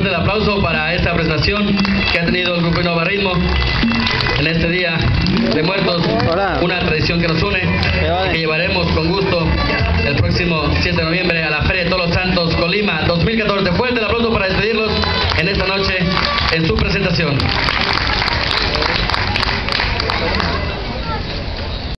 fuerte el aplauso para esta presentación que ha tenido el Grupo Innova Ritmo en este Día de Muertos, una tradición que nos une y que llevaremos con gusto el próximo 7 de noviembre a la Feria de Todos los Santos, Colima 2014. Fuerte el aplauso para despedirlos en esta noche en su presentación.